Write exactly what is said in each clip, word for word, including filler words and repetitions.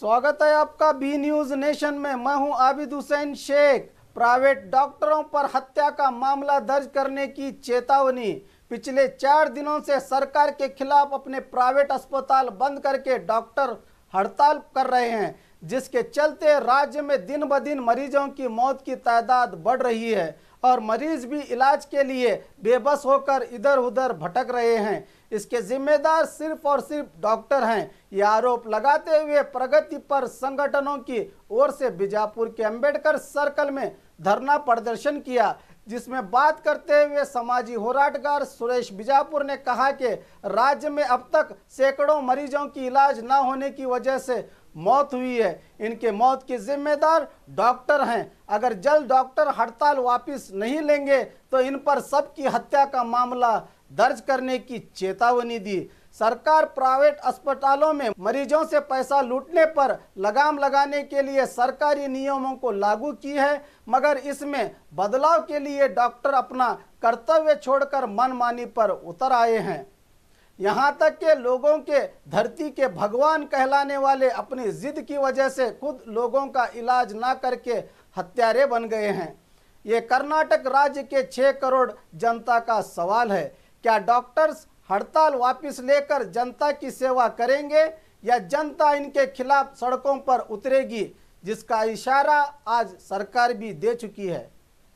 स्वागत है आपका बी न्यूज नेशन में। मैं हूं आबिद हुसैन शेख। प्राइवेट डॉक्टरों पर हत्या का मामला दर्ज करने की चेतावनी। पिछले चार दिनों से सरकार के खिलाफ अपने प्राइवेट अस्पताल बंद करके डॉक्टर हड़ताल कर रहे हैं, जिसके चलते राज्य में दिन ब दिन मरीजों की मौत की तादाद बढ़ रही है और मरीज भी इलाज के लिए बेबस होकर इधर उधर भटक रहे हैं। इसके जिम्मेदार सिर्फ और सिर्फ डॉक्टर हैं। यह आरोप लगाते हुए प्रगति पर संगठनों की ओर से बीजापुर के अंबेडकर सर्कल में धरना प्रदर्शन किया, जिसमें बात करते हुए समाजी होराटगार सुरेश बीजापुर ने कहा कि राज्य में अब तक सैकड़ों मरीजों की इलाज न होने की वजह से मौत हुई है। इनके मौत के जिम्मेदार डॉक्टर हैं। अगर जल्द डॉक्टर हड़ताल वापस नहीं लेंगे तो इन पर सबकी हत्या का मामला दर्ज करने की चेतावनी दी। सरकार प्राइवेट अस्पतालों में मरीजों से पैसा लूटने पर लगाम लगाने के लिए सरकारी नियमों को लागू की है, मगर इसमें बदलाव के लिए डॉक्टर अपना कर्तव्य छोड़कर मनमानी पर उतर आए हैं। यहाँ तक के लोगों के धरती के भगवान कहलाने वाले अपनी जिद की वजह से खुद लोगों का इलाज ना करके हत्यारे बन गए हैं। ये कर्नाटक राज्य के छह करोड़ जनता का सवाल है। क्या डॉक्टर्स हड़ताल वापस लेकर जनता की सेवा करेंगे या जनता इनके खिलाफ सड़कों पर उतरेगी, जिसका इशारा आज सरकार भी दे चुकी है।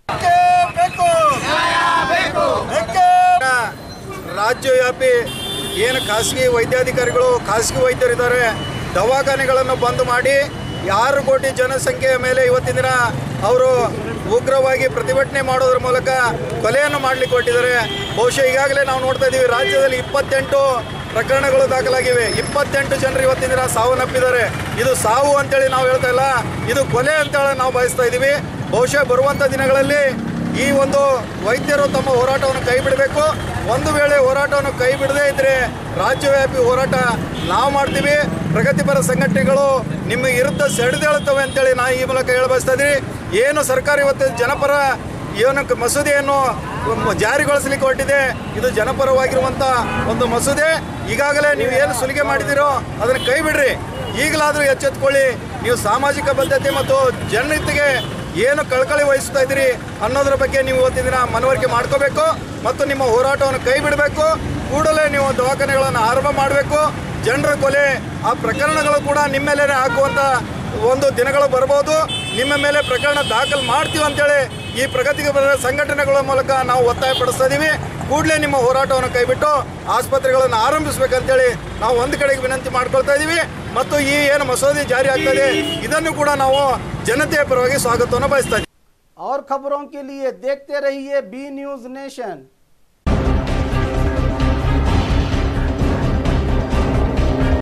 ರಾಜ್ಯವ್ಯಾಪಿ ಏನು ಖಾಸಗಿ ವೈದ್ಯಾಧಿಕಾರಿಗಳು ಖಾಸಗಿ ವೈದ್ಯರಿದ್ದಾರೆ, ದವಾಖಾನೆಗಳನ್ನು ಬಂದ್ ಮಾಡಿ ಆರು ಕೋಟಿ ಜನಸಂಖ್ಯೆಯ ಮೇಲೆ ಇವತ್ತಿನ ದಿನ ಅವರು ಉಗ್ರವಾಗಿ ಪ್ರತಿಭಟನೆ ಮಾಡೋದ್ರ ಮೂಲಕ ಕೊಲೆಯನ್ನು ಮಾಡಲಿಕ್ಕೆ ಹೊರಟಿದ್ದಾರೆ। ಬಹುಶಃ ಈಗಾಗಲೇ ನಾವು ನೋಡ್ತಾ ಇದ್ದೀವಿ, ರಾಜ್ಯದಲ್ಲಿ ಇಪ್ಪತ್ತೆಂಟು ಪ್ರಕರಣಗಳು ದಾಖಲಾಗಿವೆ, ಇಪ್ಪತ್ತೆಂಟು ಜನರು ಇವತ್ತಿನ ದಿನ ಸಾವನ್ನಪ್ಪಿದ್ದಾರೆ। ಇದು ಸಾವು ಅಂತೇಳಿ ನಾವು ಹೇಳ್ತಾ ಇಲ್ಲ, ಇದು ಕೊಲೆ ಅಂತೇಳಿ ನಾವು ಬಯಸ್ತಾ ಇದ್ದೀವಿ। ಬಹುಶಃ ಬರುವಂಥ ದಿನಗಳಲ್ಲಿ ಈ ಒಂದು ವೈದ್ಯರು ತಮ್ಮ ಹೋರಾಟವನ್ನು ಕೈ ಬಿಡಬೇಕು। ಒಂದು ವೇಳೆ ಹೋರಾಟವನ್ನು ಕೈ ಬಿಡದೇ ಇದ್ದರೆ ರಾಜ್ಯವ್ಯಾಪಿ ಹೋರಾಟ ನಾವು ಮಾಡ್ತೀವಿ। ಪ್ರಗತಿಪರ ಸಂಘಟನೆಗಳು ನಿಮ್ಮ ವಿರುದ್ಧ ಸೆಳೆದೇಳುತ್ತವೆ ಅಂತೇಳಿ ನಾನು ಈ ಮೂಲಕ ಹೇಳ ಬಯಸ್ತಾ ಇದ್ದೀನಿ। ಏನು ಸರ್ಕಾರ ಇವತ್ತು ಜನಪರ ಏನು ಮಸೂದೆಯನ್ನು ಜಾರಿಗೊಳಿಸಲಿಕ್ಕೆ ಹೊರಟಿದೆ, ಇದು ಜನಪರವಾಗಿರುವಂಥ ಒಂದು ಮಸೂದೆ। ಈಗಾಗಲೇ ನೀವು ಏನು ಸುಲಿಗೆ ಮಾಡಿದಿರೋ ಅದನ್ನು ಕೈ ಬಿಡ್ರಿ, ಈಗಲಾದರೂ ಎಚ್ಚೆತ್ತುಕೊಳ್ಳಿ। ನೀವು ಸಾಮಾಜಿಕ ಬದ್ಧತೆ ಮತ್ತು ಜನಹಿತಕ್ಕೆ ಏನು ಕಳಕಳಿ ವಹಿಸ್ತಾ ಇದ್ದೀರಿ ಅನ್ನೋದ್ರ ಬಗ್ಗೆ ನೀವು ಇವತ್ತಿನ ದಿನ ಮನವರಿಕೆ ಮಾಡ್ಕೋಬೇಕು ಮತ್ತು ನಿಮ್ಮ ಹೋರಾಟವನ್ನು ಕೈ ಬಿಡಬೇಕು। ಕೂಡಲೇ ನೀವು ದವಾಖಾನೆಗಳನ್ನು ಆರಂಭ ಮಾಡಬೇಕು। ಜನರ ಕೊಲೆ ಆ ಪ್ರಕರಣಗಳು ಕೂಡ ನಿಮ್ಮ ಮೇಲೆ ಹಾಕುವಂಥ ಒಂದು ದಿನಗಳು ಬರ್ಬೋದು। ನಿಮ್ಮ ಮೇಲೆ ಪ್ರಕರಣ ದಾಖಲು ಮಾಡ್ತೀವಿ ಅಂತೇಳಿ ಈ ಪ್ರಗತಿಪರ ಸಂಘಟನೆಗಳ ಮೂಲಕ ನಾವು ಒತ್ತಾಯ ಪಡಿಸ್ತಾ ಇದ್ದೀವಿ। ಕೂಡಲೇ ನಿಮ್ಮ ಹೋರಾಟವನ್ನು ಕೈಬಿಟ್ಟು ಆಸ್ಪತ್ರೆಗಳನ್ನು ಆರಂಭಿಸಬೇಕಂತೇಳಿ ನಾವು ಒಂದು ಕಡೆಗೆ ವಿನಂತಿ ಮಾಡ್ಕೊಳ್ತಾ ಇದ್ದೀವಿ ಮತ್ತು ಈ ಏನು ಮಸೂದೆ ಜಾರಿ ಆಗ್ತದೆ ಇದನ್ನು ಕೂಡ ನಾವು जनता परवागी स्वागत बयस्ता। और खबरों के लिए देखते रहिए बी न्यूज नेशन।